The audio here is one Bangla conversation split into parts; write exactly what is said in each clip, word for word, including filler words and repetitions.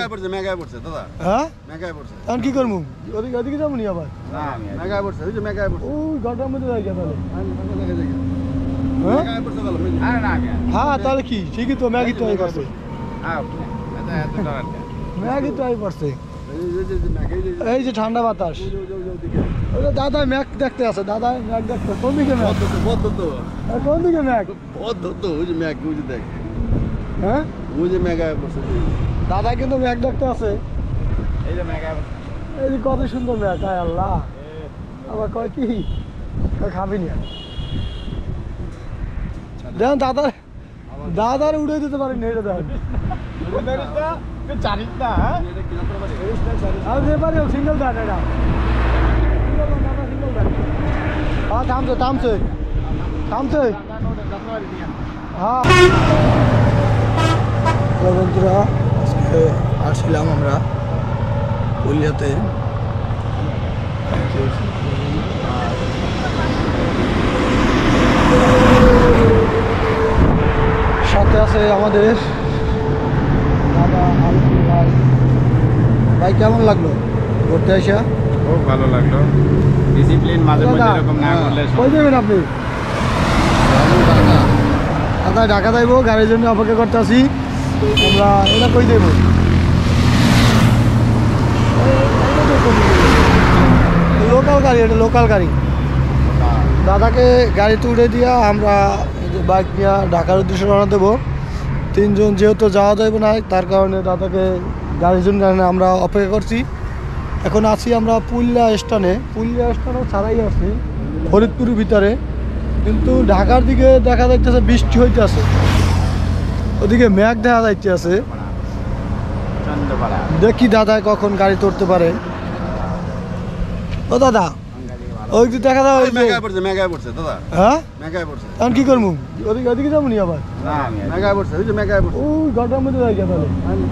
মেগায় পড়ছে মেগায় পড়ছে দাদা। হ্যাঁ মেগায় পড়ছে। এখন কি করবো? ওদিকে ওদিকে যাবো নি আবার? না মেগায় পড়ছে ওই যে মেগায় পড়ছে। ওই ঘরটার মধ্যে যাই তাহলে। মেগায় পড়ছে গেল। আরে না হ্যাঁ তাহলে কি ঠিকই তো ম্যাগি তো আই করছে। হ্যাঁ এটা এত টাকা। ম্যাগি তো আই করছে। এই যে যে মেগাই যে এই যে ঠান্ডা বাতাস। ওই যে দাদা ম্যাগ দেখতে আছে, দাদা ম্যাগ দেখতে। কোন দিকে ম্যাগ? বদ্ধ তো আর কোন দিকে ম্যাগ? বদ্ধ তো ওই যে ম্যাগ ওই যে দেখ। হ্যাঁ ওই যে মেগায় পড়ছে। দাদা কিন্তু ম্যাগ দেখতে আছে। এই যে মেগায় পড়ছে। এই যে কত সুন্দর ম্যাগ, হায় আল্লাহ। আবার কয় কি কয় খাবি না। দেখেন দাদা দাদার উড়ে দিতে পারেন এটা দেখেন। আর যে পারে সিঙ্গেল দেন এটা। হ্যাঁ থামছে থামছে থামছে হ্যাঁ। বন্ধুরা আজকে আসছিলাম আমরা পুরুলিয়াতে। সাথে আছে আমাদের দাদা আলু ভাই। ভাই কেমন লাগলো ঘুরতে আসা? খুব ভালো লাগলো। ডিসিপ্লিন মাঝে মাঝে এরকম না করলে কই যাবেন আপনি? দাদা ঢাকা যাইব, গাড়ির জন্য অপেক্ষা করতে আছি আমরা। এটা কই যাইব? লোকাল গাড়ি, এটা লোকাল গাড়ি। দাদাকে গাড়িতে উঠে দিয়া আমরা বাইক নিয়ে ঢাকার উদ্দেশ্যে রওনা দেবো। তিনজন যেহেতু যাওয়া যাবে না, তার কারণে দাদাকে গাড়ির জন্য আমরা অপেক্ষা করছি। এখন আছি আমরা পুরুলিয়া স্টেশনে। পুরুলিয়া স্টেশনও ছাড়াই আছি ফরিদপুরের ভিতরে, কিন্তু ঢাকার দিকে দেখা যাইতেছে বৃষ্টি হইতেছে, ওদিকে মেঘ দেখা যাইতেছে। দেখি দাদা কখন গাড়ি তুলতে পারে। ও দাদা ওই যে দেখা যায় মেগায় পড়ছে মেগায় পড়ছে দাদা। হ্যাঁ মেগায় পড়ছে। এখন কি করবো? ওদিকে ওদিকে যাবো নি আবার? না মেগায় পড়ছে ওই যে মেগায় পড়ছে। ওই ঘরটার মধ্যে যাই তাহলে।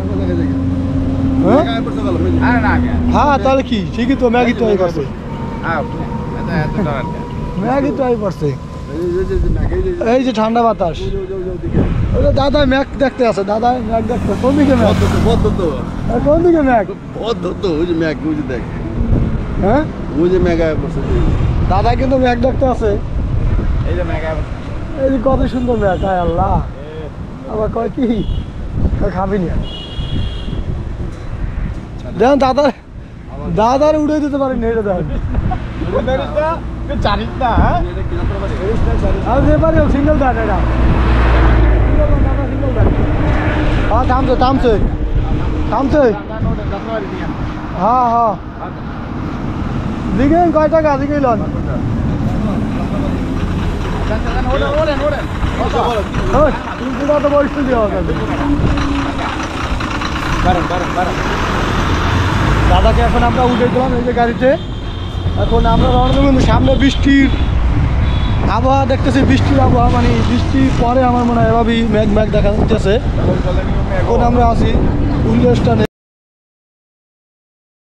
মেগায় পড়ছে গেল। আরে না হ্যাঁ তাহলে কি ঠিকই তো ম্যাগি তো আই করছে। হ্যাঁ এটা এত টাকা। ম্যাগি তো আই করছে। এই যে যে মেগাই যে এই যে ঠান্ডা বাতাস। ওই যে দাদা ম্যাগ দেখতে আছে, দাদা ম্যাগ দেখতে। কোন দিকে ম্যাগ? বদ্ধ তো বদ্ধ তো আর কোন দিকে ম্যাগ? বদ্ধ তো ওই যে ম্যাগ ওই যে দেখ। হ্যাঁ ওই যে মেগায় পড়ছে। দাদা কিন্তু ম্যাগ দেখতে আছে। এই যে মেগায় পড়ছে। এই যে কত সুন্দর ম্যাগ, হায় আল্লাহ। আবার কয় কি কয় খাবি না। দেখেন দাদা দাদার উড়ে দিতে পারেন এটা দেখেন। আর যে পারে সিঙ্গেল দেন এটা। হ্যাঁ থামছে থামছে থামছে হ্যাঁ হ্যাঁ। দিঘেন কয় টাকা দিঘেন? তো বয়সটা দেওয়া যাবে। দাদাকে এখন আমরা উঠে দিলাম এই যে গাড়িতে। এখন আমরা রওনা দেবো, কিন্তু সামনে বৃষ্টির আবহাওয়া দেখতেছি। বৃষ্টির আবহাওয়া মানে বৃষ্টির পরে আমার মনে হয় এভাবেই ম্যাগ ম্যাগ দেখা যাচ্ছে। এখন আমরা আছি পুরুলিয়া স্টেশনে।